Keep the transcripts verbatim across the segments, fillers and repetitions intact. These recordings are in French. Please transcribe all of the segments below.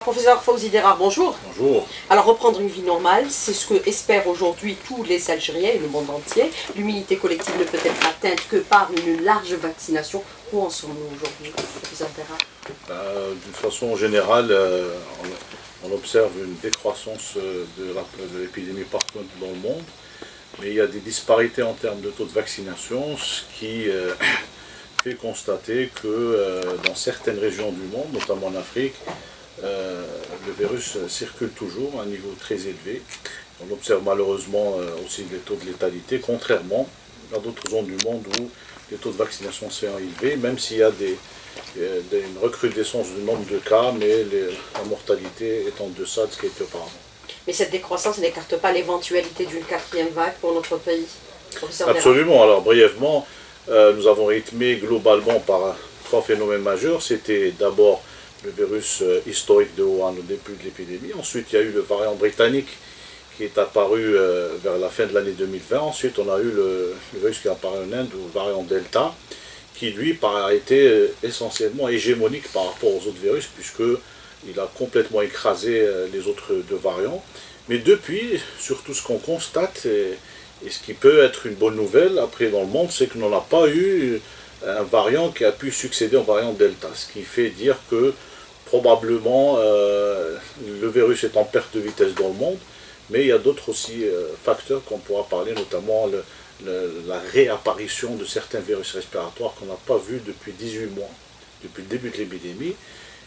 Professeur Fawzi Derar, bonjour. Bonjour. Alors reprendre une vie normale, c'est ce que espèrent aujourd'hui tous les Algériens et le monde entier. L'immunité collective ne peut être atteinte que par une large vaccination. Où en sommes-nous aujourd'hui, professeur Derar? Euh, D'une façon générale, euh, on, on observe une décroissance de l'épidémie partout dans le monde, mais il y a des disparités en termes de taux de vaccination, ce qui euh, fait constater que euh, dans certaines régions du monde, notamment en Afrique, Euh, le virus circule toujours à un niveau très élevé. On observe malheureusement euh, aussi des taux de létalité, contrairement à d'autres zones du monde où les taux de vaccination sont élevés, même s'il y a des, euh, des, une recrudescence du nombre de cas, mais les, la mortalité est en deçà de ce qui était auparavant. Mais cette décroissance n'écarte pas l'éventualité d'une quatrième vague pour notre pays, professeur Derar? Absolument. Alors brièvement, euh, nous avons rythmé globalement par trois phénomènes majeurs. C'était d'abord le virus historique de Wuhan au début de l'épidémie. Ensuite, il y a eu le variant britannique qui est apparu euh, vers la fin de l'année deux mille vingt. Ensuite, on a eu le, le virus qui est apparu en Inde, le variant Delta, qui lui a été essentiellement hégémonique par rapport aux autres virus, puisqu'il a complètement écrasé les autres deux variants. Mais depuis, surtout ce qu'on constate, et, et ce qui peut être une bonne nouvelle après dans le monde, c'est qu'on n'a pas eu un variant qui a pu succéder au variant Delta, ce qui fait dire que probablement euh, le virus est en perte de vitesse dans le monde, mais il y a d'autres aussi euh, facteurs qu'on pourra parler, notamment le, le, la réapparition de certains virus respiratoires qu'on n'a pas vus depuis dix-huit mois, depuis le début de l'épidémie,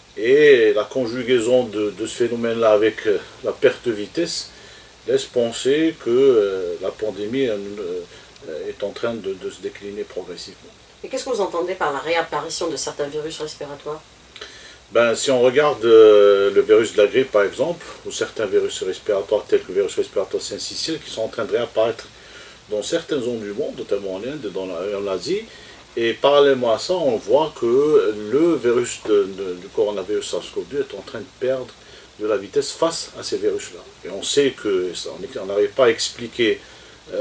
et la conjugaison de, de ce phénomène-là avec euh, la perte de vitesse laisse penser que euh, la pandémie euh, est en train de, de se décliner progressivement. Et qu'est-ce que vous entendez par la réapparition de certains virus respiratoires? Ben, si on regarde euh, le virus de la grippe par exemple, ou certains virus respiratoires tels que le virus respiratoire syncytial qui sont en train de réapparaître dans certaines zones du monde, notamment en Inde et en Asie, et parallèlement à ça, on voit que le virus de, de, du coronavirus SARS CoV deux est en train de perdre de la vitesse face à ces virus-là. Et on sait que ça, on n'arrive pas à expliquer Euh,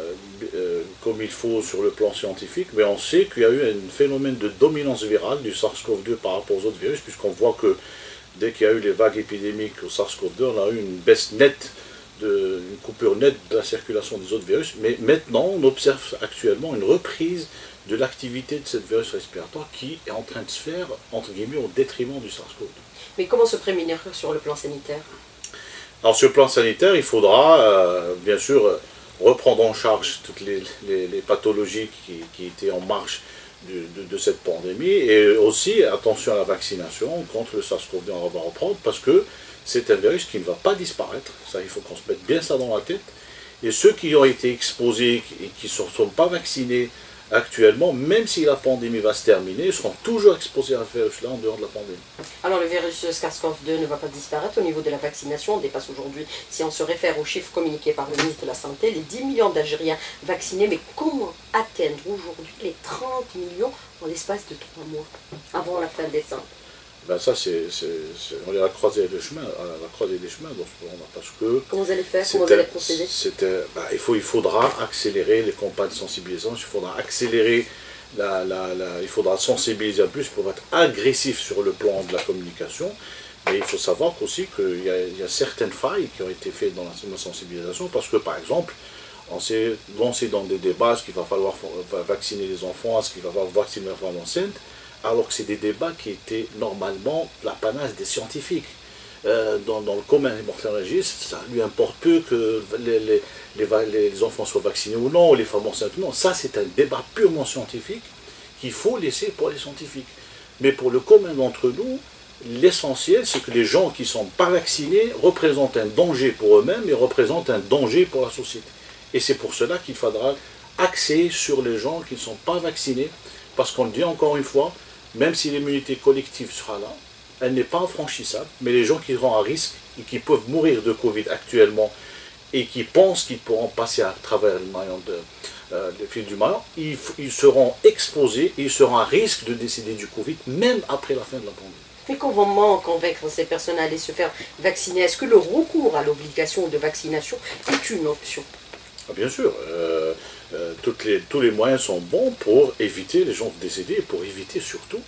euh, comme il faut sur le plan scientifique, mais on sait qu'il y a eu un phénomène de dominance virale du SARS CoV deux par rapport aux autres virus, puisqu'on voit que dès qu'il y a eu les vagues épidémiques au SARS CoV deux, on a eu une baisse nette, de, une coupure nette de la circulation des autres virus, mais maintenant on observe actuellement une reprise de l'activité de ce virus respiratoire qui est en train de se faire, entre guillemets, au détriment du SARS CoV deux. Mais comment se prémunir sur le plan sanitaire? Alors sur le plan sanitaire, il faudra euh, bien sûr reprendre en charge toutes les, les, les pathologies qui, qui étaient en marge de, de, de cette pandémie, et aussi attention à la vaccination contre le SARS CoV deux, on va reprendre, parce que c'est un virus qui ne va pas disparaître, ça il faut qu'on se mette bien ça dans la tête, et ceux qui ont été exposés et qui ne sont pas vaccinés actuellement, même si la pandémie va se terminer, seront toujours exposés à ce virus-là en dehors de la pandémie. Alors le virus SARS CoV deux ne va pas disparaître au niveau de la vaccination. On dépasse aujourd'hui, si on se réfère aux chiffres communiqués par le ministre de la Santé, les dix millions d'Algériens vaccinés. Mais comment atteindre aujourd'hui les trente millions en l'espace de trois mois, avant la fin décembre? Ben ça, c'est, on est à la croisée des chemins, à la croisée des chemins dans ce moment-là, parce que... Comment vous allez faire? Comment vous allez procéder? Ben, il, faut, il faudra accélérer les campagnes de sensibilisation, il faudra accélérer, la, la, la, il faudra sensibiliser en plus pour être agressif sur le plan de la communication, mais il faut savoir aussi qu'il y, y a certaines failles qui ont été faites dans la, la sensibilisation, parce que par exemple, on s'est lancé dans des débats, est-ce qu'il va falloir vacciner les enfants, est-ce qu'il va falloir vacciner les femmes enceintes, alors que c'est des débats qui étaient normalement l'apanage des scientifiques. Euh, dans, dans le commun des morphologistes, ça lui importe peu que les, les, les, les enfants soient vaccinés ou non, ou les femmes enceintes ou non. Ça, c'est un débat purement scientifique qu'il faut laisser pour les scientifiques. Mais pour le commun d'entre nous, l'essentiel, c'est que les gens qui ne sont pas vaccinés représentent un danger pour eux-mêmes et représentent un danger pour la société. Et c'est pour cela qu'il faudra axer sur les gens qui ne sont pas vaccinés, parce qu'on le dit encore une fois, même si l'immunité collective sera là, elle n'est pas infranchissable, mais les gens qui seront à risque et qui peuvent mourir de Covid actuellement et qui pensent qu'ils pourront passer à travers le maillon de, euh, le fil du maillon, ils, ils seront exposés et ils seront à risque de décéder du Covid, même après la fin de la pandémie. Mais comment convaincre ces personnes à aller se faire vacciner? Est-ce que le recours à l'obligation de vaccination est une option? Ah, bien sûr, euh, euh, toutes les, tous les moyens sont bons pour éviter les gens de décéder et pour éviter surtout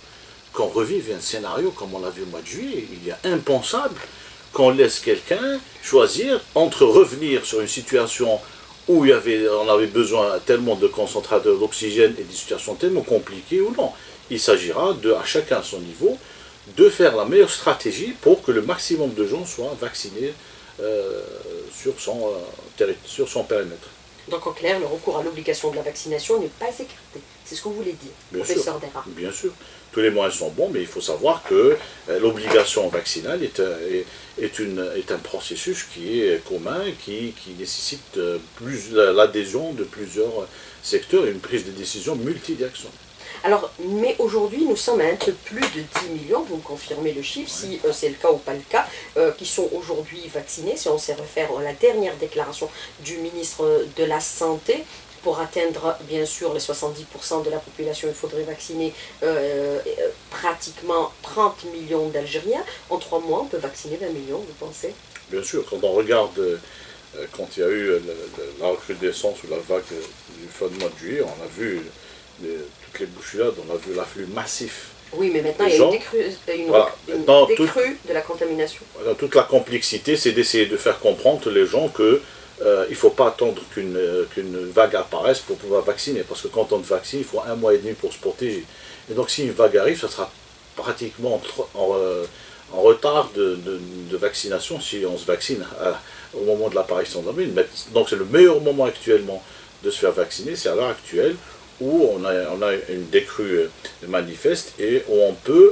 qu'on revive un scénario comme on l'a vu au mois de juillet. Il est impensable qu'on laisse quelqu'un choisir entre revenir sur une situation où il y avait, on avait besoin tellement de concentrateurs d'oxygène et des situations tellement compliquées ou non. Il s'agira de, à chacun son niveau, de faire la meilleure stratégie pour que le maximum de gens soient vaccinés euh, sur, son, euh, sur son périmètre. Donc en clair, le recours à l'obligation de la vaccination n'est pas écarté. C'est ce que vous voulez dire, bien professeur sûr, Dera. Bien sûr. Tous les moyens sont bons, mais il faut savoir que euh, l'obligation vaccinale est, est, est, une, est un processus qui est commun, qui, qui nécessite euh, plus l'adhésion de plusieurs secteurs et une prise de décision multidirectionnelle. Alors, mais aujourd'hui, nous sommes à un peu plus de dix millions, vous me confirmez le chiffre, Oui. si euh, c'est le cas ou pas le cas, euh, qui sont aujourd'hui vaccinés, si on se réfère à la dernière déclaration du ministre de la Santé. Pour atteindre, bien sûr, les soixante-dix pour cent de la population, il faudrait vacciner euh, euh, pratiquement trente millions d'Algériens. En trois mois, on peut vacciner vingt millions, vous pensez? Bien sûr, quand on regarde, euh, quand il y a eu euh, la, la recrudescence ou la vague euh, du fin du mois de juillet, on a vu les, toutes les bousculades, on a vu l'afflux massif. Oui, mais maintenant, Les il y a gens, une décrue, une, voilà, une maintenant, décrue tout, de la contamination. Voilà, toute la complexité, c'est d'essayer de faire comprendre les gens que Euh, il ne faut pas attendre qu'une euh, qu'une vague apparaisse pour pouvoir vacciner, parce que quand on vaccine, il faut un mois et demi pour se protéger. Et donc si une vague arrive, ça sera pratiquement en, en, euh, en retard de, de, de vaccination si on se vaccine à, au moment de l'apparition de la maladie. Donc c'est le meilleur moment actuellement de se faire vacciner, c'est à l'heure actuelle où on a, on a une décrue manifeste et où on peut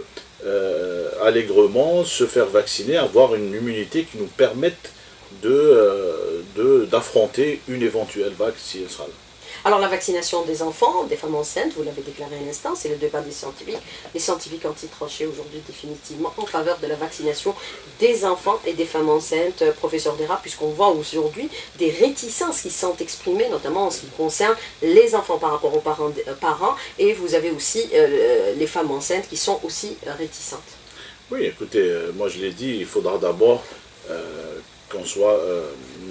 euh, allègrement se faire vacciner, avoir une immunité qui nous permette de, euh, de, d'affronter une éventuelle vague si elle sera là. Alors la vaccination des enfants, des femmes enceintes, vous l'avez déclaré à l'instant, c'est le débat des scientifiques. Les scientifiques ont tranché aujourd'hui définitivement en faveur de la vaccination des enfants et des femmes enceintes, professeur Dera, puisqu'on voit aujourd'hui des réticences qui sont exprimées, notamment en ce qui concerne les enfants par rapport aux parents, euh, parents et vous avez aussi euh, les femmes enceintes qui sont aussi euh, réticentes. Oui, écoutez, euh, moi je l'ai dit, il faudra d'abord euh, qu'on soit euh,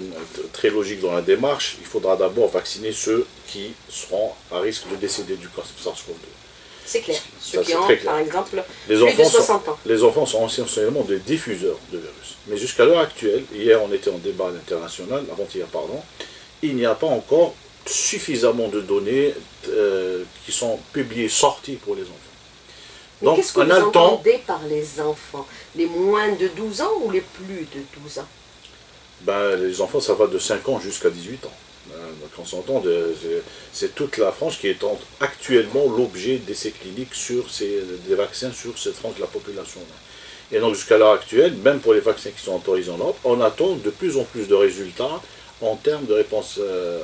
très logique dans la démarche, il faudra d'abord vacciner ceux qui seront à risque de décéder du SARS-CoV deux. C'est clair. Ceux Ça, qui ont, par exemple, les plus enfants de soixante sont, ans. Les enfants sont essentiellement des diffuseurs de virus. Mais jusqu'à l'heure actuelle, hier on était en débat international, avant-hier pardon, il n'y a pas encore suffisamment de données euh, qui sont publiées, sorties pour les enfants. Mais qu'est-ce que on vous a le temps, entendez par les enfants? Les moins de douze ans ou les plus de douze ans? ben, les enfants, ça va de cinq ans jusqu'à dix-huit ans. Donc on s'entend, c'est toute la France qui est en, actuellement l'objet d'essais cliniques sur ces, des vaccins sur cette frange de la population. Et donc jusqu'à l'heure actuelle, même pour les vaccins qui sont autorisés en Europe, on attend de plus en plus de résultats en termes de réponse, euh,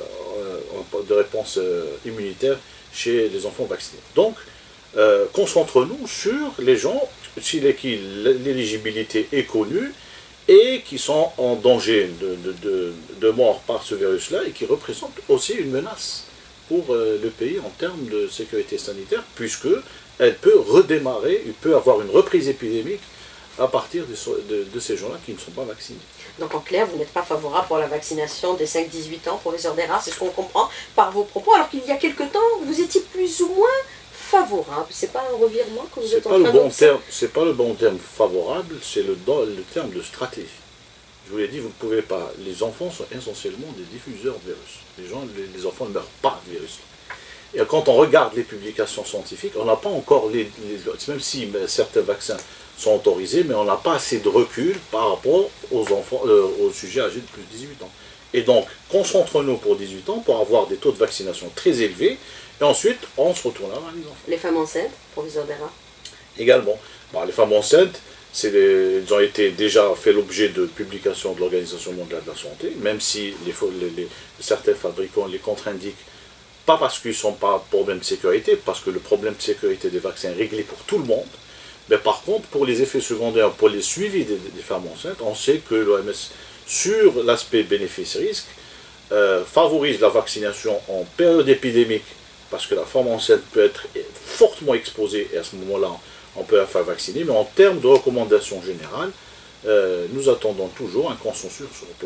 de réponse euh, immunitaire chez les enfants vaccinés. Donc, euh, concentrons-nous sur les gens chez lesquels l'éligibilité est connue et qui sont en danger de, de, de, de mort par ce virus-là et qui représentent aussi une menace pour euh, le pays en termes de sécurité sanitaire, puisqu'elle peut redémarrer, il peut avoir une reprise épidémique à partir de, de, de ces gens-là qui ne sont pas vaccinés. Donc en clair, vous n'êtes pas favorable pour la vaccination des cinq à dix-huit ans, professeur Dera, c'est ce qu'on comprend par vos propos, alors qu'il y a quelque temps, vous étiez plus ou moins favorable. C'est pas un revirement que vous êtes en train de faire? C'est pas le bon terme favorable, c'est le, le terme de stratégie. Je vous l'ai dit, vous ne pouvez pas. Les enfants sont essentiellement des diffuseurs de virus. Les, gens, les, les enfants ne meurent pas de virus. Et quand on regarde les publications scientifiques, on n'a pas encore, les, les, même si certains vaccins sont autorisés, mais on n'a pas assez de recul par rapport aux, enfants, euh, aux sujets âgés de plus de dix-huit ans. Et donc, concentrons-nous pour dix-huit ans pour avoir des taux de vaccination très élevés, et ensuite, on se retournera vers les enfants. Les femmes enceintes, professeur Dera? Également. Bon, les femmes enceintes, les, elles ont été déjà fait l'objet de publications de l'Organisation mondiale de la santé, même si les, les, les, certains fabricants les contre-indiquent, pas parce qu'ils ne sont pas problème de sécurité, parce que le problème de sécurité des vaccins est réglé pour tout le monde, mais par contre, pour les effets secondaires, pour les suivis des, des femmes enceintes, on sait que l'O M S, sur l'aspect bénéfice-risque, euh, favorise la vaccination en période épidémique, parce que la femme enceinte peut être fortement exposée, et à ce moment-là, on peut la faire vacciner, mais en termes de recommandations générales, euh, nous attendons toujours un consensus sur ce plan-là.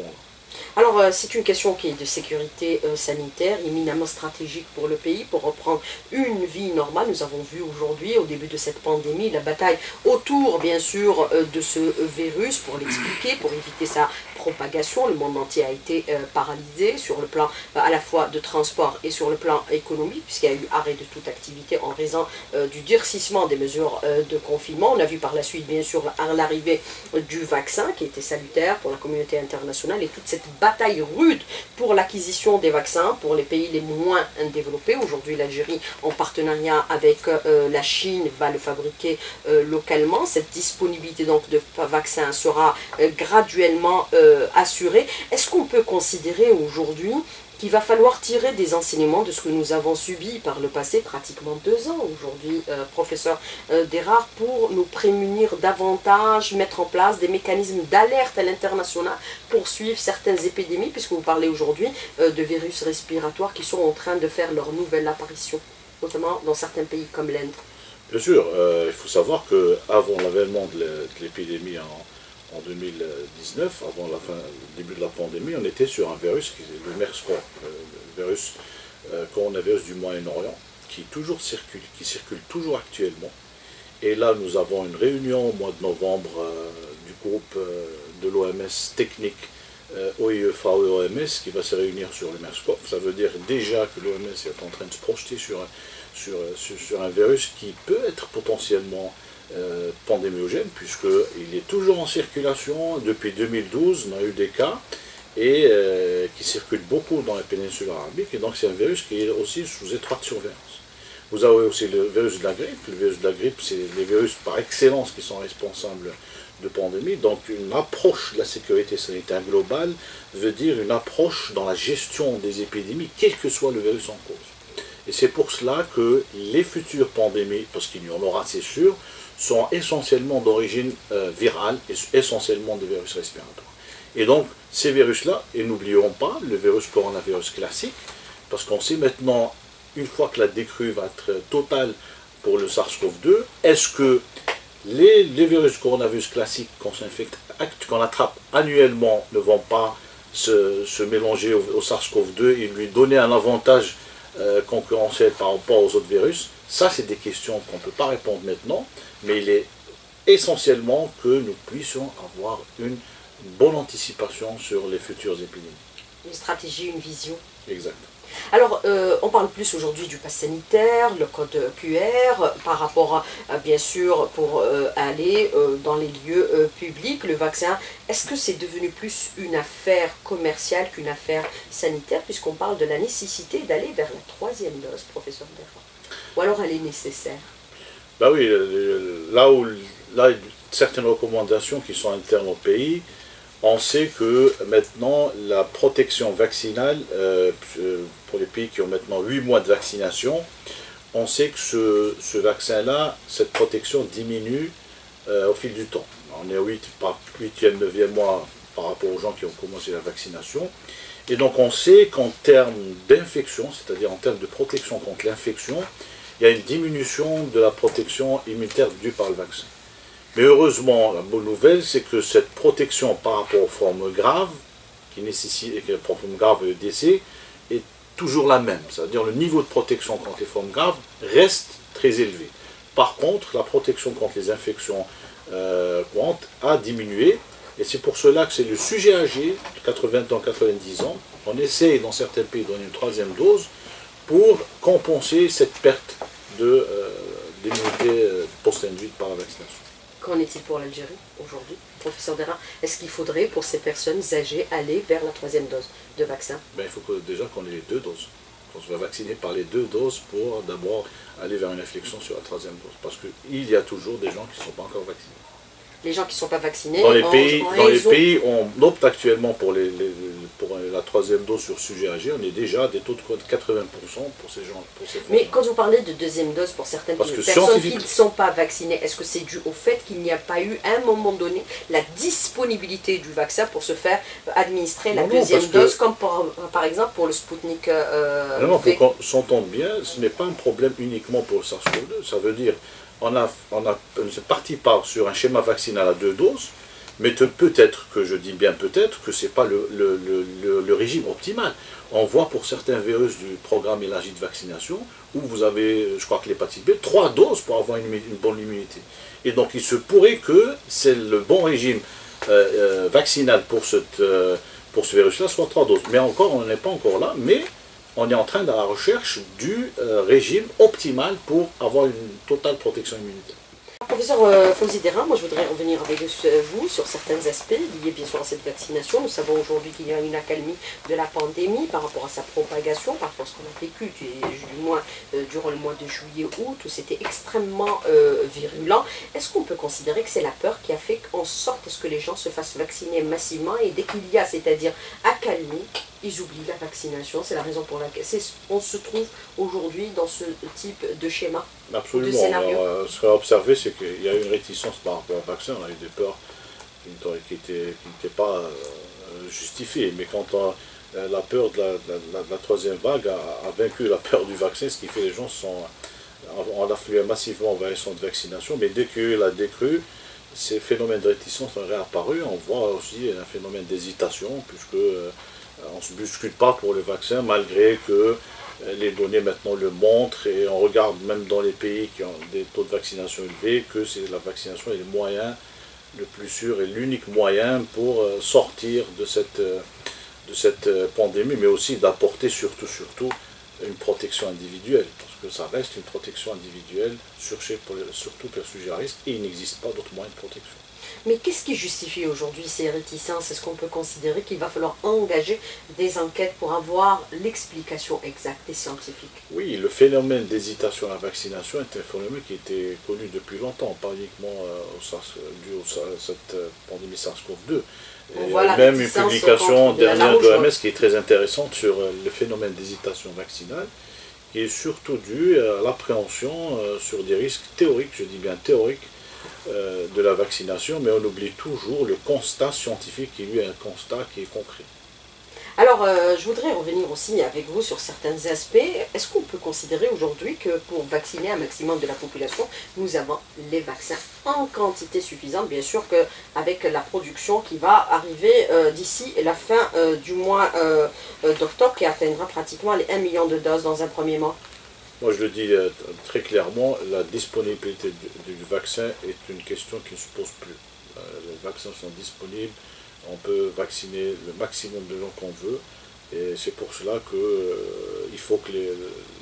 Alors, euh, c'est une question qui est de sécurité euh, sanitaire, éminemment stratégique pour le pays, pour reprendre une vie normale. Nous avons vu aujourd'hui, au début de cette pandémie, la bataille autour, bien sûr, euh, de ce virus, pour l'expliquer, pour éviter sa propagation. Le monde entier a été euh, paralysé sur le plan euh, à la fois de transport et sur le plan économique, puisqu'il y a eu arrêt de toute activité en raison euh, du durcissement des mesures euh, de confinement. On a vu par la suite, bien sûr, l'arrivée du vaccin, qui était salutaire pour la communauté internationale, et toute cette bataille rude pour l'acquisition des vaccins pour les pays les moins développés. Aujourd'hui, l'Algérie, en partenariat avec euh, la Chine, va le fabriquer euh, localement. Cette disponibilité donc de vaccins sera euh, graduellement euh, assurée. Est-ce qu'on peut considérer aujourd'hui qu'il va falloir tirer des enseignements de ce que nous avons subi par le passé, pratiquement deux ans aujourd'hui, euh, professeur euh, Derard, pour nous prémunir davantage, mettre en place des mécanismes d'alerte à l'international pour suivre certaines épidémies, puisque vous parlez aujourd'hui euh, de virus respiratoires qui sont en train de faire leur nouvelle apparition, notamment dans certains pays comme l'Inde. Bien sûr, euh, il faut savoir qu'avant l'avènement de l'épidémie en En deux mille dix-neuf, avant la fin, le début de la pandémie, on était sur un virus, qui est le MERS-CoV, le virus euh, coronavirus du Moyen-Orient, qui toujours circule, qui circule toujours actuellement. Et là, nous avons une réunion au mois de novembre euh, du groupe euh, de l'O M S technique euh, O I E F A O E M S qui va se réunir sur le MERS-CoV. Ça veut dire déjà que l'O M S est en train de se projeter sur, sur, sur, sur un virus qui peut être potentiellement Euh, pandémiogène, puisqu'il est toujours en circulation. Depuis deux mille douze, on a eu des cas, et euh, qui circule beaucoup dans la péninsule arabique, et donc c'est un virus qui est aussi sous étroite surveillance. Vous avez aussi le virus de la grippe. Le virus de la grippe, c'est les virus par excellence qui sont responsables de pandémie. Donc une approche de la sécurité sanitaire globale veut dire une approche dans la gestion des épidémies, quel que soit le virus en cause. Et c'est pour cela que les futures pandémies, parce qu'il y en aura, c'est sûr, sont essentiellement d'origine euh, virale, et essentiellement de virus respiratoires. Et donc, ces virus-là, et n'oublions pas le virus coronavirus classique, parce qu'on sait maintenant, une fois que la décrue va être totale pour le SARS-CoV deux, est-ce que les, les virus coronavirus classiques qu'on s'infecte, qu'on attrape annuellement, ne vont pas se, se mélanger au, au SARS-CoV deux et lui donner un avantage euh, concurrentiel par rapport aux autres virus? Ça, c'est des questions qu'on ne peut pas répondre maintenant, mais il est essentiellement que nous puissions avoir une bonne anticipation sur les futures épidémies. Une stratégie, une vision. Exact. Alors, euh, on parle plus aujourd'hui du pass sanitaire, le code Q R, par rapport à, à bien sûr, pour euh, aller euh, dans les lieux euh, publics, le vaccin. Est-ce que c'est devenu plus une affaire commerciale qu'une affaire sanitaire, puisqu'on parle de la nécessité d'aller vers la troisième dose, professeur Derard? Ou alors elle est nécessaire? Bah oui, là où là, certaines recommandations qui sont internes au pays, on sait que maintenant la protection vaccinale, euh, pour les pays qui ont maintenant huit mois de vaccination, on sait que ce, ce vaccin-là, cette protection diminue euh, au fil du temps. On est au huitième, neuvième mois par rapport aux gens qui ont commencé la vaccination. Et donc on sait qu'en termes d'infection, c'est-à-dire en termes de protection contre l'infection, il y a une diminution de la protection immunitaire due par le vaccin. Mais heureusement, la bonne nouvelle, c'est que cette protection par rapport aux formes graves, qui nécessite, et que les formes graves et le décès, est toujours la même. C'est-à-dire le niveau de protection contre les formes graves reste très élevé. Par contre, la protection contre les infections euh, courantes a diminué, et c'est pour cela que c'est le sujet âgé, de quatre-vingts ans, quatre-vingt-dix ans, on essaye dans certains pays de donner une troisième dose pour compenser cette perte de, euh, d'immunité euh, post-induite par la vaccination. Qu'en est-il pour l'Algérie aujourd'hui, professeur Derard? Est-ce qu'il faudrait pour ces personnes âgées aller vers la troisième dose de vaccin? Ben, il faut que, déjà qu'on ait les deux doses. On se va vacciner par les deux doses pour d'abord aller vers une inflexion sur la troisième dose. Parce qu'il y a toujours des gens qui ne sont pas encore vaccinés. Les gens qui ne sont pas vaccinés, dans les pays, en, en dans les ont... pays on opte actuellement pour, les, les, pour la troisième dose sur sujet âgé, on est déjà à des taux de quatre-vingts pour cent pour ces gens. Pour ces Mais quand vous parlez de deuxième dose pour certaines personnes qui ne sont pas vaccinées, est-ce que c'est dû au fait qu'il n'y a pas eu à un moment donné la disponibilité du vaccin pour se faire administrer la non, deuxième non, dose, que... comme par, par exemple pour le Sputnik euh, Non, il faut qu'on s'entende bien, ce n'est pas un problème uniquement pour le SARS-CoV deux, ça veut dire On, a, on, a, on est parti par, sur un schéma vaccinal à deux doses, Mais peut-être que, je dis bien peut-être, que ce n'est pas le, le, le, le régime optimal. On voit pour certains virus du programme élargi de vaccination, où vous avez, je crois que l'hépatite B, trois doses pour avoir une, une bonne immunité. Et donc il se pourrait que c'est le bon régime euh, euh, vaccinal pour, cette, euh, pour ce virus-là, soit trois doses. Mais encore, on n'est pas encore là, mais on est en train de la recherche du euh, régime optimal pour avoir une totale protection immunitaire. Professeur euh, Fawzi Dera, moi je voudrais revenir avec vous sur certains aspects liés bien sûr à cette vaccination. Nous savons aujourd'hui qu'il y a une accalmie de la pandémie par rapport à sa propagation, par rapport à ce qu'on a vécu du, du mois, euh, durant le mois de juillet-août, où c'était extrêmement euh, virulent. Est-ce qu'on peut considérer que c'est la peur qui a fait en sorte à ce que les gens se fassent vacciner massivement, et dès qu'il y a, c'est-à-dire accalmie, ils oublient la vaccination? C'est la raison pour laquelle on se trouve aujourd'hui dans ce type de schéma. Absolument. Alors, euh, ce qu'on a observé, c'est qu'il y a eu une réticence par rapport au vaccin. On a eu des peurs qui n'étaient pas euh, justifiées. Mais quand on, euh, la peur de la, de, la, de la troisième vague a, a vaincu la peur du vaccin, ce qui fait que les gens sont, on afflué massivement vers les centres de vaccination. Mais dès qu'il y a eu la décrue, ces phénomènes de réticence sont réapparus. On voit aussi un phénomène d'hésitation, puisque euh, on ne se bouscule pas pour le vaccin, malgré que les données maintenant le montrent, et on regarde même dans les pays qui ont des taux de vaccination élevés que c'est la vaccination est le moyen le plus sûr et l'unique moyen pour sortir de cette, de cette pandémie, mais aussi d'apporter surtout, surtout une protection individuelle, parce que ça reste une protection individuelle, surtout pour les sujets à risque, et il n'existe pas d'autre moyen de protection. Mais qu'est-ce qui justifie aujourd'hui ces réticences? Est-ce qu'on peut considérer qu'il va falloir engager des enquêtes pour avoir l'explication exacte et scientifique? Oui, le phénomène d'hésitation à la vaccination est un phénomène qui était connu depuis longtemps, pas uniquement euh, au SARS, dû à cette euh, pandémie SARS CoV deux. Et même une publication dernière de l'O M S qui est très intéressante sur euh, le phénomène d'hésitation vaccinale, qui est surtout dû à l'appréhension euh, sur des risques théoriques, je dis bien théoriques, Euh, de la vaccination, mais on oublie toujours le constat scientifique qui lui est un constat qui est concret. Alors, euh, je voudrais revenir aussi avec vous sur certains aspects. Est-ce qu'on peut considérer aujourd'hui que pour vacciner un maximum de la population, nous avons les vaccins en quantité suffisante? Bien sûr qu'avec la production qui va arriver euh, d'ici la fin euh, du mois euh, euh, d'octobre, qui atteindra pratiquement les un million de doses dans un premier mois. Moi, je le dis euh, très clairement, la disponibilité du, du vaccin est une question qui ne se pose plus. Euh, les vaccins sont disponibles, on peut vacciner le maximum de gens qu'on veut, et c'est pour cela qu'il euh, faut que les,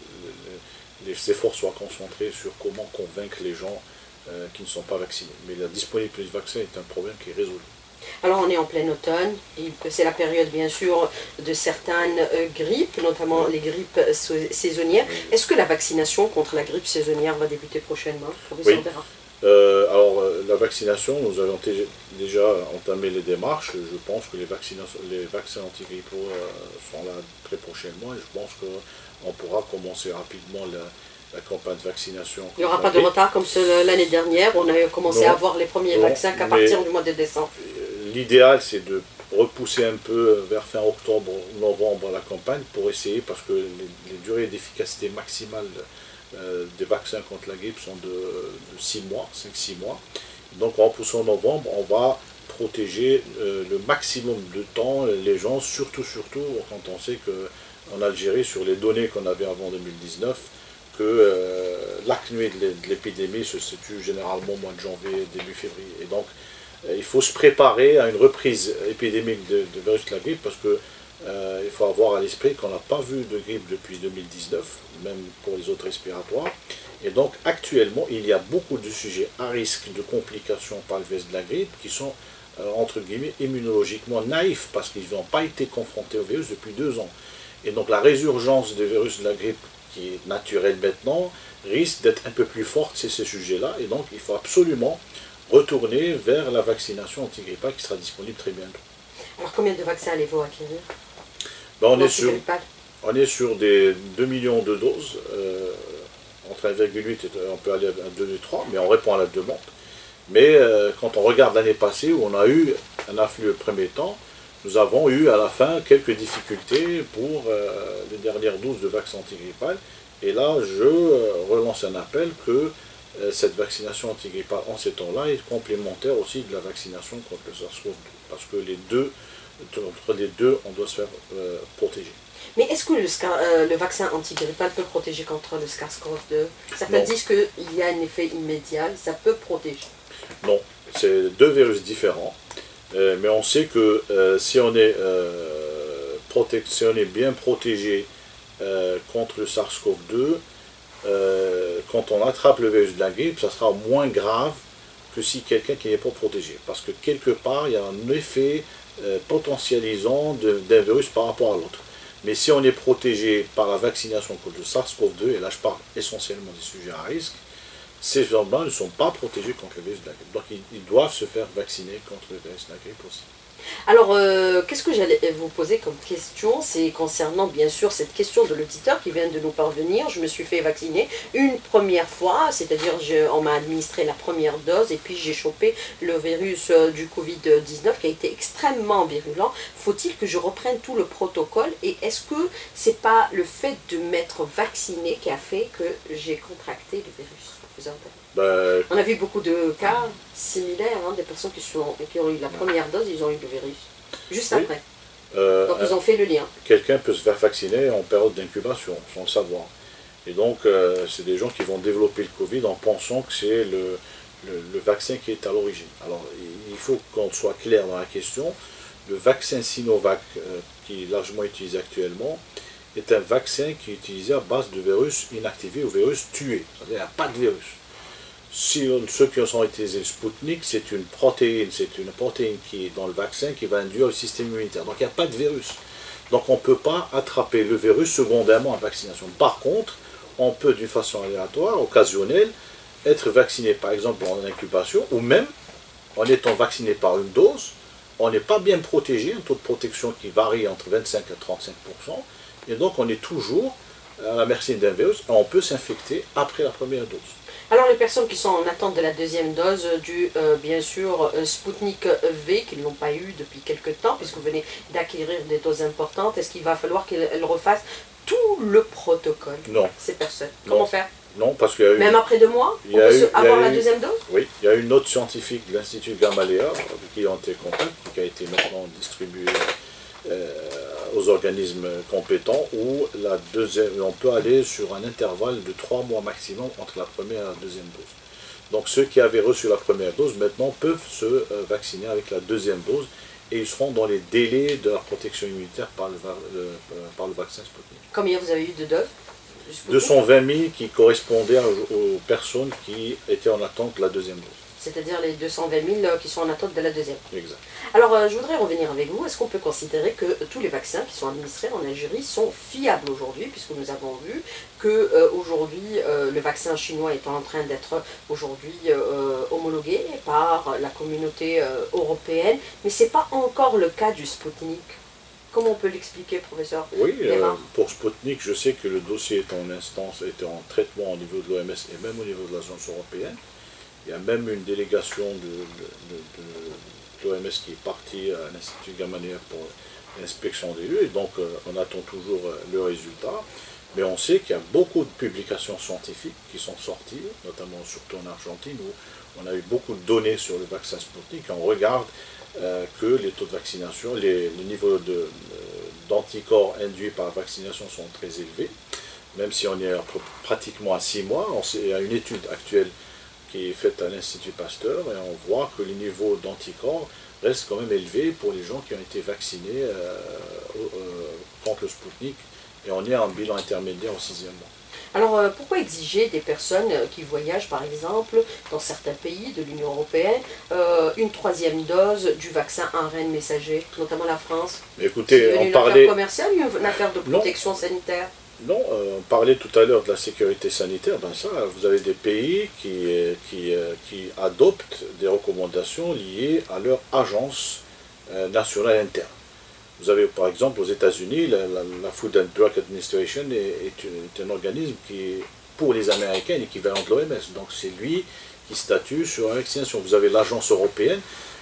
les, les efforts soient concentrés sur comment convaincre les gens euh, qui ne sont pas vaccinés. Mais la disponibilité du vaccin est un problème qui est résolu. Alors on est en plein automne, c'est la période bien sûr de certaines euh, grippes, notamment les grippes saisonnières. Est-ce que la vaccination contre la grippe saisonnière va débuter prochainement, professeur Dera? Euh, alors la vaccination, nous avons déjà entamé les démarches. Je pense que les, les vaccins antigrippaux euh, sont là très prochainement, et je pense qu'on pourra commencer rapidement la, la campagne de vaccination. Il n'y aura pas de retard comme l'année dernière, on a commencé non, à avoir les premiers non, vaccins qu'à partir du mois de décembre. L'idéal, c'est de repousser un peu vers fin octobre, novembre la campagne pour essayer, parce que les, les durées d'efficacité maximale euh, des vaccins contre la grippe sont de, de six mois, cinq six mois. Donc en repoussant novembre, on va protéger euh, le maximum de temps les gens, surtout, surtout quand on sait qu'en Algérie, sur les données qu'on avait avant deux mille dix-neuf, que euh, l'acné de l'épidémie se situe généralement au mois de janvier, début février. Et donc, il faut se préparer à une reprise épidémique de, de virus de la grippe, parce que euh, il faut avoir à l'esprit qu'on n'a pas vu de grippe depuis deux mille dix-neuf, même pour les autres respiratoires. Et donc actuellement, il y a beaucoup de sujets à risque de complications par le virus de la grippe qui sont, euh, entre guillemets, immunologiquement naïfs, parce qu'ils n'ont pas été confrontés au virus depuis deux ans. Et donc la résurgence des virus de la grippe, qui est naturelle maintenant, risque d'être un peu plus forte chez ces sujets-là. Et donc il faut absolument retourner vers la vaccination antigrippale qui sera disponible très bientôt. Alors combien de vaccins allez-vous acquérir? Ben, on, est sur, on est sur des deux millions de doses, euh, entre un virgule huit et on peut aller à deux virgule trois, mais on répond à la demande. Mais euh, quand on regarde l'année passée, où on a eu un afflux au premier temps, nous avons eu à la fin quelques difficultés pour euh, les dernières doses de vaccins antigrippales. Et là, je euh, relance un appel que euh, cette vaccination antigrippale en ces temps-là est complémentaire aussi de la vaccination contre le SARS-CoV deux. Parce que les deux, entre les deux, on doit se faire euh, protéger. Mais est-ce que le, euh, le vaccin antigrippal peut protéger contre le SARS-CoV deux? Certains Non. disent qu'il y a un effet immédiat, ça peut protéger. Non, c'est deux virus différents. Euh, mais on sait que euh, si, on est, euh, si on est bien protégé euh, contre le SARS-CoV deux, euh, quand on attrape le virus de la grippe, ça sera moins grave que si quelqu'un qui n'est pas protégé. Parce que quelque part, il y a un effet euh, potentialisant d'un virus par rapport à l'autre. Mais si on est protégé par la vaccination contre le SARS-CoV deux, et là je parle essentiellement des sujets à risque, ces gens-là ne sont pas protégés contre le virus de la grippe. Donc ils, ils doivent se faire vacciner contre le virus de la grippe aussi. Alors, euh, qu'est-ce que j'allais vous poser comme question? C'est concernant, bien sûr, cette question de l'auditeur qui vient de nous parvenir. Je me suis fait vacciner une première fois, c'est-à-dire on m'a administré la première dose et puis j'ai chopé le virus euh, du Covid dix-neuf qui a été extrêmement virulent. Faut-il que je reprenne tout le protocole? Et est-ce que c'est pas le fait de m'être vacciné qui a fait que j'ai contracté le virus? Ben, on a vu beaucoup de cas similaires, hein, des personnes qui, sont, qui ont eu la première dose, ils ont eu le virus, juste oui. après. Euh, donc ils ont fait le lien. Quelqu'un peut se faire vacciner en période d'incubation, sans le savoir. Et donc euh, c'est des gens qui vont développer le Covid en pensant que c'est le, le, le vaccin qui est à l'origine. Alors il faut qu'on soit clair dans la question. Le vaccin Sinovac, euh, qui est largement utilisé actuellement, est un vaccin qui est utilisé à base de virus inactivés ou virus tués. C'est-à-dire qu'il n'y a pas de virus. Si on, ceux qui ont utilisé le Sputnik, c'est une protéine, c'est une protéine qui est dans le vaccin qui va induire le système immunitaire. Donc il n'y a pas de virus. Donc on ne peut pas attraper le virus secondairement en vaccination. Par contre, on peut d'une façon aléatoire, occasionnelle, être vacciné par exemple en incubation, ou même en étant vacciné par une dose, on n'est pas bien protégé, un taux de protection qui varie entre vingt-cinq et trente-cinq pour cent, et donc on est toujours à la merci d'un virus, et on peut s'infecter après la première dose. Alors les personnes qui sont en attente de la deuxième dose du, euh, bien sûr, euh, Sputnik V, qui ne l'ont pas eu depuis quelque temps, puisque vous venez d'acquérir des doses importantes, est-ce qu'il va falloir qu'elles refassent tout le protocole? Non. Ces personnes. Non. Comment faire? Non, parce qu'il y a eu... Même après deux mois, on peut eu, se, avoir la eu, deuxième dose? Oui, il y a une note scientifique de l'Institut Gamaleya, avec qui ont été contacts, qui a été maintenant distribuée euh, aux organismes compétents, où la deuxième, on peut aller sur un intervalle de trois mois maximum entre la première et la deuxième dose. Donc ceux qui avaient reçu la première dose, maintenant peuvent se euh, vacciner avec la deuxième dose, et ils seront dans les délais de la protection immunitaire par le, le, euh, par le vaccin Sputnik. Combien vous avez eu de doses? deux cent vingt mille qui correspondaient aux personnes qui étaient en attente de la deuxième dose. C'est-à-dire les deux cent vingt mille qui sont en attente de la deuxième. Exact. Alors, euh, je voudrais revenir avec vous. Est-ce qu'on peut considérer que tous les vaccins qui sont administrés en Algérie sont fiables aujourd'hui, puisque nous avons vu que euh, aujourd'hui, euh, le vaccin chinois est en train d'être aujourd'hui euh, homologué par la communauté euh, européenne, mais ce n'est pas encore le cas du Sputnik. Comment on peut l'expliquer, professeur? Oui, euh, pour Sputnik, je sais que le dossier est en instance, était en traitement au niveau de l'O M S et même au niveau de l'Agence européenne. Il y a même une délégation de, de, de, de l'O M S qui est partie à l'Institut Gamaleya pour l'inspection des lieux, et donc euh, on attend toujours euh, le résultat. Mais on sait qu'il y a beaucoup de publications scientifiques qui sont sorties, notamment surtout en Argentine, où on a eu beaucoup de données sur le vaccin Sputnik, et on regarde euh, que les taux de vaccination, les, les niveaux d'anticorps euh, induits par la vaccination sont très élevés, même si on est pratiquement à six mois. On sait, il y a une étude actuelle qui est faite à l'Institut Pasteur, et on voit que les niveaux d'anticorps restent quand même élevés pour les gens qui ont été vaccinés euh, euh, contre le Sputnik, et on est en bilan intermédiaire au sixième mois. Alors euh, pourquoi exiger des personnes qui voyagent par exemple dans certains pays de l'Union européenne euh, une troisième dose du vaccin A R N messager, notamment la France? Écoutez, c'est on une parlait... affaire commerciale ou une affaire de protection non. sanitaire? Non, euh, on parlait tout à l'heure de la sécurité sanitaire. Ben ça, vous avez des pays qui, qui, qui adoptent des recommandations liées à leur agence euh, nationale interne. Vous avez par exemple aux États-Unis, la, la, la Food and Drug Administration est, est, est un organisme qui est pour les Américains l'équivalent de l'O M S. Donc c'est lui qui statue sur la vaccination. Vous avez l'agence européenne,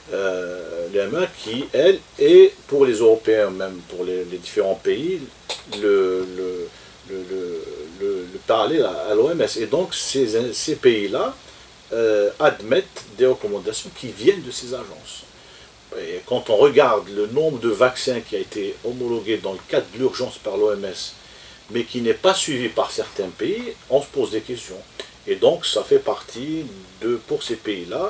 euh, l'E M A, qui elle est pour les Européens, même pour les, les différents pays, le, le, le, le, le, le parallèle à, à l'O M S. Et donc ces, ces pays-là euh, admettent des recommandations qui viennent de ces agences. Et quand on regarde le nombre de vaccins qui a été homologué dans le cadre de l'urgence par l'O M S, mais qui n'est pas suivi par certains pays, on se pose des questions. Et donc ça fait partie, de, pour ces pays-là,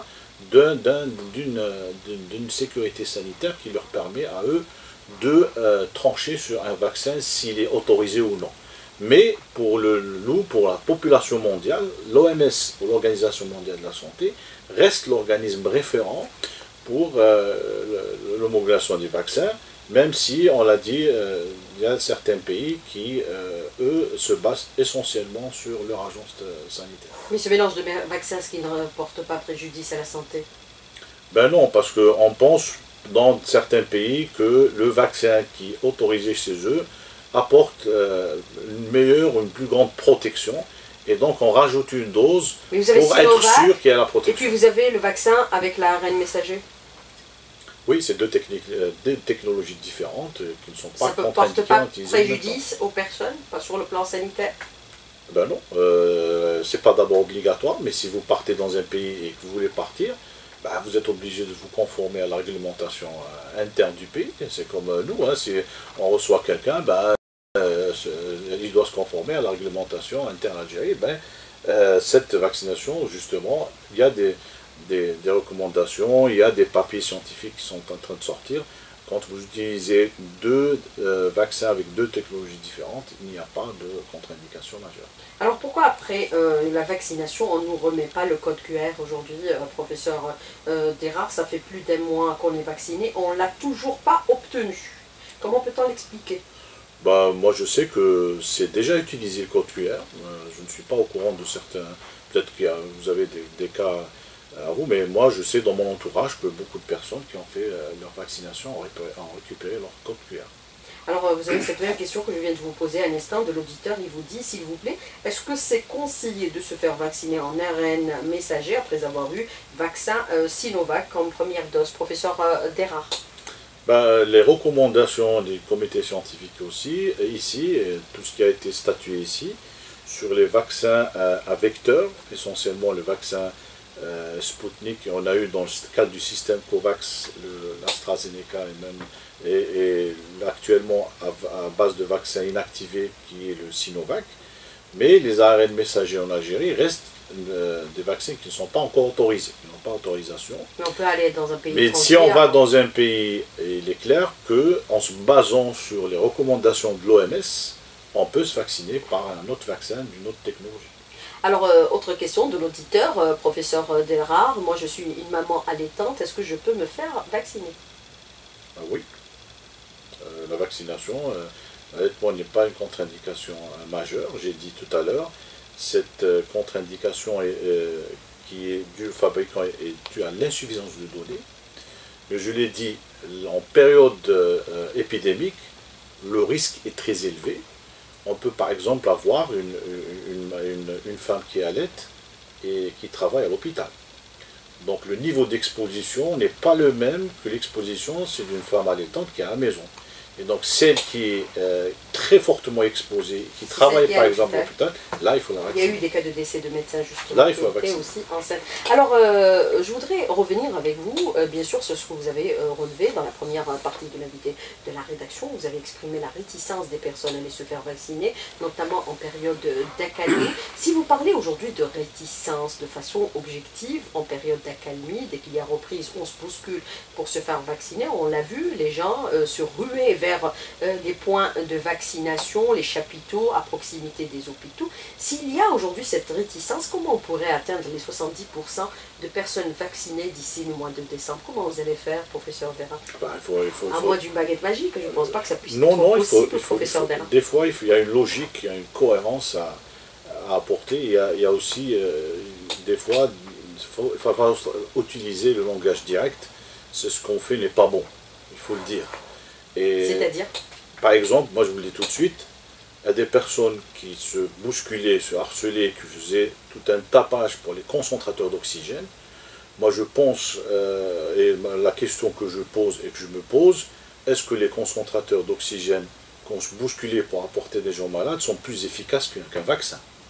d'une sécurité sanitaire qui leur permet à eux de euh, trancher sur un vaccin s'il est autorisé ou non. Mais pour le, nous, pour la population mondiale, l'O M S, ou l'Organisation mondiale de la santé, reste l'organisme référent pour euh, l'homologation des vaccins, même si, on l'a dit, euh, il y a certains pays qui, euh, eux, se basent essentiellement sur leur agence sanitaire. Mais ce mélange de vaccins, ce qui ne porte pas préjudice à la santé? Ben non, parce qu'on pense dans certains pays que le vaccin qui est autorisé chez eux apporte euh, une meilleure, une plus grande protection. Et donc on rajoute une dose pour Sinovac, être sûr qu'il y a la protection. Et puis vous avez le vaccin avec l'A R N messager. Oui, c'est deux, techniques, euh, deux technologies différentes euh, qui ne sont pas contre-indiquées. Ça ne porte pas préjudice aux personnes, pas sur le plan sanitaire? Ben non, euh, c'est pas d'abord obligatoire, mais si vous partez dans un pays et que vous voulez partir, ben vous êtes obligé de vous conformer à la réglementation euh, interne du pays. C'est comme euh, nous, hein, si on reçoit quelqu'un, ben, euh, il doit se conformer à la réglementation interne algérienne. Ben, euh, cette vaccination, justement, il y a des, des, des recommandations, il y a des papiers scientifiques qui sont en train de sortir. Quand vous utilisez deux euh, vaccins avec deux technologies différentes, il n'y a pas de contre-indication majeure. Alors pourquoi après euh, la vaccination, on ne nous remet pas le code Q R aujourd'hui, euh, professeur euh, Derard? Ça fait plus d'un mois qu'on est vacciné, on ne l'a toujours pas obtenu. Comment peut-on l'expliquer? Bah, moi je sais que c'est déjà utilisé le code Q R, euh, je ne suis pas au courant de certains, peut-être que vous avez des, des cas à vous, mais moi je sais dans mon entourage que beaucoup de personnes qui ont fait euh, leur vaccination ont récupéré, ont récupéré leur code Q R. Alors euh, vous avez cette même question que je viens de vous poser à l'instant de l'auditeur, il vous dit s'il vous plaît, est-ce que c'est conseillé de se faire vacciner en A R N messager après avoir eu vaccin euh, Sinovac comme première dose? Professeur euh, Derard. Ben, les recommandations des comités scientifiques aussi, ici, et tout ce qui a été statué ici, sur les vaccins euh, à vecteurs, essentiellement le vaccin euh, Sputnik, on a eu dans le cadre du système COVAX, l'AstraZeneca et même, et, et actuellement à, à base de vaccins inactivés qui est le Sinovac, mais les A R N messagers en Algérie restent Euh, des vaccins qui ne sont pas encore autorisés, qui n'ont pas autorisation. Mais on peut aller dans un pays Mais si on va dans un pays, il est clair qu'en se basant sur les recommandations de l'O M S, on peut se vacciner par un autre vaccin d'une autre technologie. Alors, euh, autre question de l'auditeur, euh, professeur Derard, moi je suis une maman allaitante, est-ce que je peux me faire vacciner? Ah oui, euh, la vaccination, euh, l'allaitement n'est pas une contre-indication euh, majeure, j'ai dit tout à l'heure. Cette euh, contre-indication euh, qui est due au fabricant est due à l'insuffisance de données. Mais je l'ai dit, en période euh, épidémique, le risque est très élevé. On peut par exemple avoir une, une, une, une femme qui allaite et qui travaille à l'hôpital. Donc le niveau d'exposition n'est pas le même que l'exposition c'est d'une femme allaitante qui est à la maison. Et donc celle qui est euh, très fortement exposée, qui travaille par exemple à l'hôpital, là il faut la vacciner. Il y a eu des cas de décès de médecins justement là, il faut qui étaient aussi enceintes. Alors euh, je voudrais revenir avec vous, euh, bien sûr sur ce que vous avez euh, relevé dans la première partie de l'invité de la rédaction. Vous avez exprimé la réticence des personnes à aller se faire vacciner, notamment en période d'accalmie. Si vous parlez aujourd'hui de réticence de façon objective, en période d'accalmie, dès qu'il y a reprise, on se bouscule pour se faire vacciner, on l'a vu, les gens euh, se ruaient vers vers euh, les points de vaccination, les chapiteaux à proximité des hôpitaux. S'il y a aujourd'hui cette réticence, comment on pourrait atteindre les soixante-dix pour cent de personnes vaccinées d'ici le mois de décembre? Comment vous allez faire, professeur Derard? Ben, il faut, il faut, À faut... moins d'une baguette magique, je ne pense pas que ça puisse non, être non, possible, il faut, il faut, professeur il faut, Derard. Des fois, il, faut, il y a une logique, il y a une cohérence à, à apporter. Il y a, il y a aussi, euh, des fois, il faut, il faut utiliser le langage direct. C'est ce qu'on fait n'est pas bon, il faut le dire. C'est-à-dire? Par exemple, moi je vous le dis tout de suite, il y a des personnes qui se bousculaient, se harcelaient, qui faisaient tout un tapage pour les concentrateurs d'oxygène. Moi je pense, euh, et la question que je pose et que je me pose, est-ce que les concentrateurs d'oxygène qu'on se bousculait pour apporter des gens malades sont plus efficaces qu'un vaccin?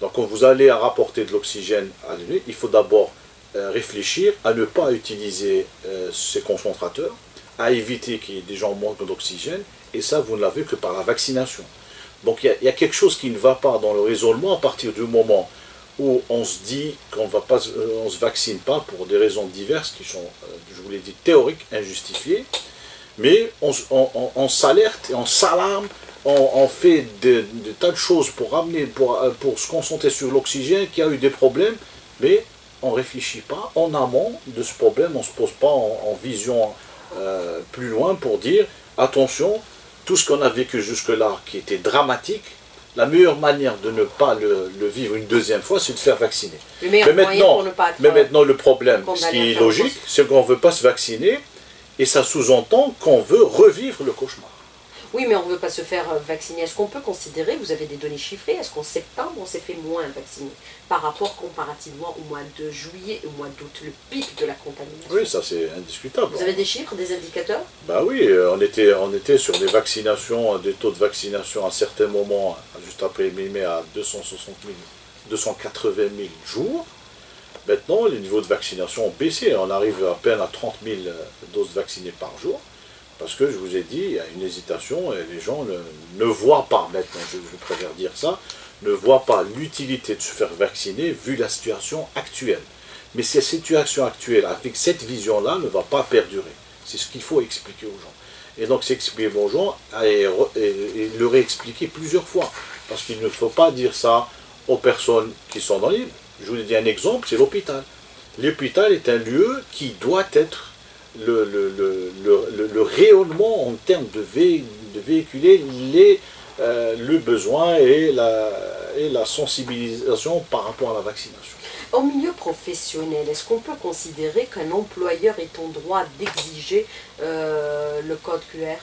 Donc quand vous allez à rapporter de l'oxygène à l'huile, il faut d'abord euh, réfléchir à ne pas utiliser euh, ces concentrateurs, à éviter qu'il y ait des gens manquent d'oxygène, et ça vous ne l'avez que par la vaccination. Donc il y, y a quelque chose qui ne va pas dans le raisonnement à partir du moment où on se dit qu'on va pas, euh, on se vaccine pas pour des raisons diverses qui sont, euh, je vous l'ai dit, théoriques, injustifiées, mais on, on, on, on s'alerte et on s'alarme, on, on fait des de tas de choses pour ramener, pour, pour se concentrer sur l'oxygène, qui a eu des problèmes, mais on ne réfléchit pas en amont de ce problème, on ne se pose pas en, en vision euh, plus loin pour dire, attention, tout ce qu'on a vécu jusque-là qui était dramatique, la meilleure manière de ne pas le, le vivre une deuxième fois, c'est de faire vacciner. Le meilleur mais moyen maintenant, pour ne pas être, mais maintenant, le problème, ce qui est logique, cause. c'est qu'on ne veut pas se vacciner, et ça sous-entend qu'on veut revivre le cauchemar. Oui, mais on ne veut pas se faire vacciner. Est-ce qu'on peut considérer, vous avez des données chiffrées, est-ce qu'en septembre, on s'est fait moins vacciner par rapport comparativement au mois de juillet et au mois d'août, le pic de la contamination? Oui, ça c'est indiscutable. Vous avez des chiffres, des indicateurs? Bah oui, on était, on était sur des vaccinations, des taux de vaccination à certains moments, juste après mi-mai, à deux cent soixante mille, deux cent quatre-vingt mille jours. Maintenant, les niveaux de vaccination ont baissé. On arrive à peine à trente mille doses vaccinées par jour. Parce que je vous ai dit, il y a une hésitation et les gens ne, ne voient pas, maintenant je, je préfère dire ça, ne voient pas l'utilité de se faire vacciner vu la situation actuelle. Mais cette situation actuelle, avec cette vision-là, ne va pas perdurer. C'est ce qu'il faut expliquer aux gens. Et donc c'est expliquer aux gens et, et, et le réexpliquer plusieurs fois. Parce qu'il ne faut pas dire ça aux personnes qui sont dans l'île. Je vous ai dit un exemple, c'est l'hôpital. L'hôpital est un lieu qui doit être Le, le, le, le, le rayonnement en termes de, vé, de véhiculer les, euh, le besoin et la, et la sensibilisation par rapport à la vaccination. Au milieu professionnel, est-ce qu'on peut considérer qu'un employeur est en droit d'exiger euh, le code Q R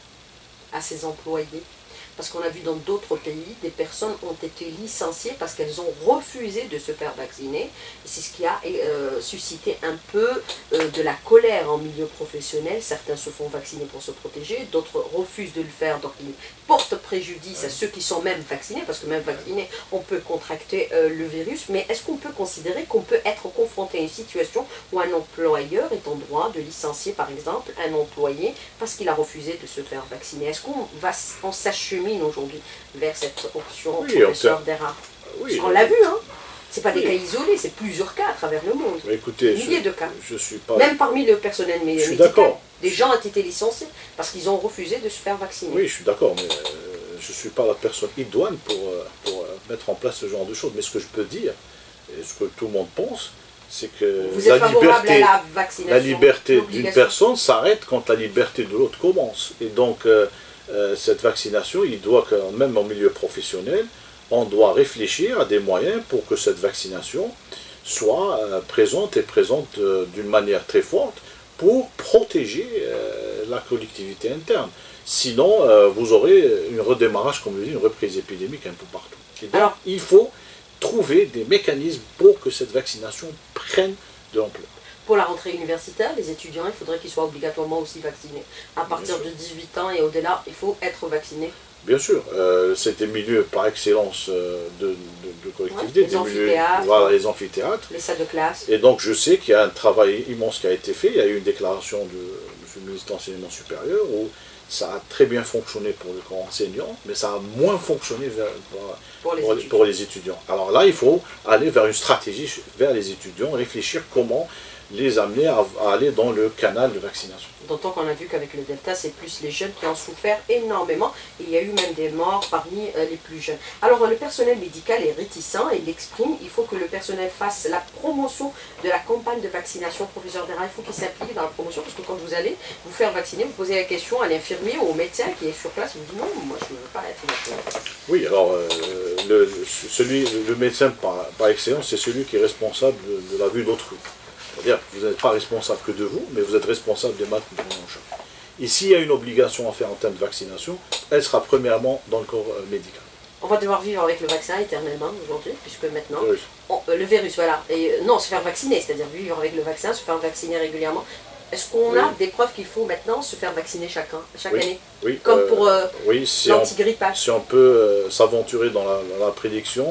à ses employés? Parce qu'on a vu dans d'autres pays, des personnes ont été licenciées parce qu'elles ont refusé de se faire vacciner. C'est ce qui a euh, suscité un peu euh, de la colère en milieu professionnel. Certains se font vacciner pour se protéger, d'autres refusent de le faire, donc ils portent préjudice à ceux qui sont même vaccinés, parce que même vaccinés, on peut contracter euh, le virus. Mais est-ce qu'on peut considérer qu'on peut être confronté à une situation où un employeur est en droit de licencier, par exemple, un employé parce qu'il a refusé de se faire vacciner? Est-ce qu'on va, on s'achemine aujourd'hui vers cette option, oui, professeur Dera? Oui, on l'a vu, hein. C'est pas des oui. cas isolés, c'est plusieurs cas à travers le monde. Mais écoutez, des milliers je, de cas. Je suis pas... Même parmi le personnel je suis médical, des gens ont été licenciés parce qu'ils ont refusé de se faire vacciner. Oui, je suis d'accord, mais euh, je ne suis pas la personne idoine pour, euh, pour euh, mettre en place ce genre de choses. Mais ce que je peux dire, et ce que tout le monde pense, c'est que Vous la êtes favorable liberté, à la vaccination, la liberté d'une personne s'arrête quand la liberté de l'autre commence. Et donc, euh, euh, cette vaccination, il doit quand même en milieu professionnel, on doit réfléchir à des moyens pour que cette vaccination soit euh, présente et présente euh, d'une manière très forte pour protéger euh, la collectivité interne. Sinon, euh, vous aurez un redémarrage, comme je dis, une reprise épidémique un peu partout. Et donc, alors, il faut trouver des mécanismes pour que cette vaccination prenne de l'ampleur. Pour la rentrée universitaire, les étudiants, il faudrait qu'ils soient obligatoirement aussi vaccinés. À partir de dix-huit ans et au-delà, il faut être vacciné. Bien sûr, euh, c'était milieu par excellence euh, de, de, de collectivité, ouais, les, des amphithéâtres, milieux, voilà, les amphithéâtres. Les salles de classe. Et donc je sais qu'il y a un travail immense qui a été fait. Il y a eu une déclaration de M. le ministre de l'Enseignement supérieur où ça a très bien fonctionné pour le corps enseignant, mais ça a moins fonctionné vers, pour, pour, les pour, les, pour les étudiants. Alors là, il faut aller vers une stratégie vers les étudiants, réfléchir comment les amener à, à aller dans le canal de vaccination. D'autant qu'on a vu qu'avec le Delta, c'est plus les jeunes qui ont souffert énormément. Et il y a eu même des morts parmi euh, les plus jeunes. Alors le personnel médical est réticent et il exprime, il faut que le personnel fasse la promotion de la campagne de vaccination. Professeur Dera, il faut qu'il s'implique dans la promotion, parce que quand vous allez vous faire vacciner, vous posez la question à l'infirmier ou au médecin qui est sur place, vous dites non, moi je ne veux pas être vacciné. Oui, alors euh, le, celui, le médecin par, par excellence, c'est celui qui est responsable de, de la vue d'autrui. C'est-à-dire que vous n'êtes pas responsable que de vous, mais vous êtes responsable des malades que vous prenez en charge. Et s'il y a une obligation à faire en termes de vaccination, elle sera premièrement dans le corps euh, médical. On va devoir vivre avec le vaccin éternellement aujourd'hui, puisque maintenant... Le virus. On, euh, le virus, voilà. Et euh, non, se faire vacciner, c'est-à-dire vivre avec le vaccin, se faire vacciner régulièrement. Est-ce qu'on oui. a des preuves qu'il faut maintenant se faire vacciner chaque, chaque oui. année Oui. Comme euh, pour euh, oui, si l'antigrippage. Si on peut euh, s'aventurer dans la, dans la prédiction,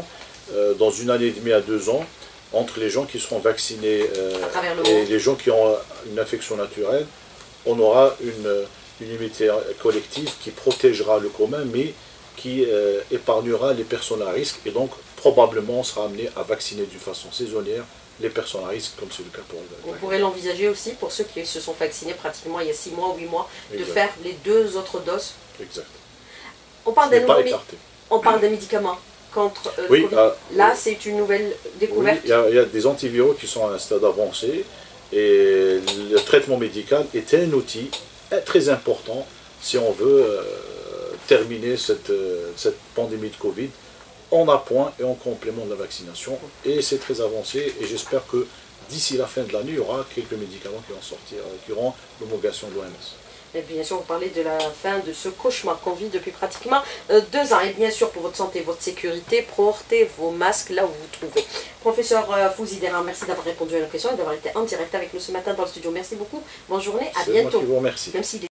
euh, dans une année et demie à deux ans, entre les gens qui seront vaccinés euh, le et monde. les gens qui ont une infection naturelle, on aura une, une immunité collective qui protégera le commun, mais qui euh, épargnera les personnes à risque, et donc probablement on sera amené à vacciner d'une façon saisonnière les personnes à risque, comme c'est le cas pour le... On pourrait l'envisager aussi pour ceux qui se sont vaccinés pratiquement il y a six mois ou huit mois, Exact. de faire les deux autres doses. Exact. On parle Ce n'est d'un pas nouveau écarté. On parle d'un médicament contre euh, Oui, le Covid. euh, Là, c'est une nouvelle découverte. Oui, il y, a, il y a des antiviraux qui sont à un stade avancé, et le traitement médical est un outil très important si on veut euh, terminer cette, euh, cette pandémie de Covid en appoint et en complément de la vaccination. Et c'est très avancé, et j'espère que d'ici la fin de l'année, il y aura quelques médicaments qui vont sortir, qui auront l'homologation de l'O M S. Et bien sûr, vous parlez de la fin de ce cauchemar qu'on vit depuis pratiquement euh, deux ans. Et bien sûr, pour votre santé et votre sécurité, portez vos masques là où vous vous trouvez. Professeur euh, Fouzi Dera, merci d'avoir répondu à nos questions et d'avoir été en direct avec nous ce matin dans le studio. Merci beaucoup. Bonne journée, à bientôt. C'est moi qui vous remercie. Même s'il est